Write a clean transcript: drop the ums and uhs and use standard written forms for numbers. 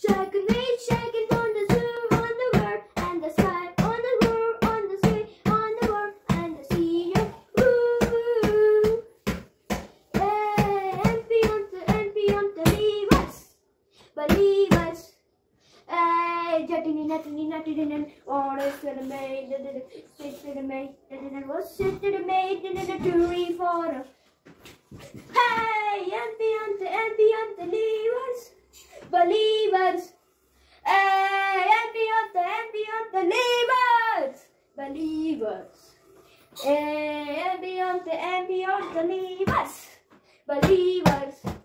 shaking on the zoo, on the world, and the sky, on the world, on the sea, on the world, and the sea. Ooh, and beyond the believers. Jetting in, orders to the maid, sit to the maid, was sit to the maid, and the jury for. Hey, and beyond the believers. Hey, and beyond the believers. Hey, and beyond the believers.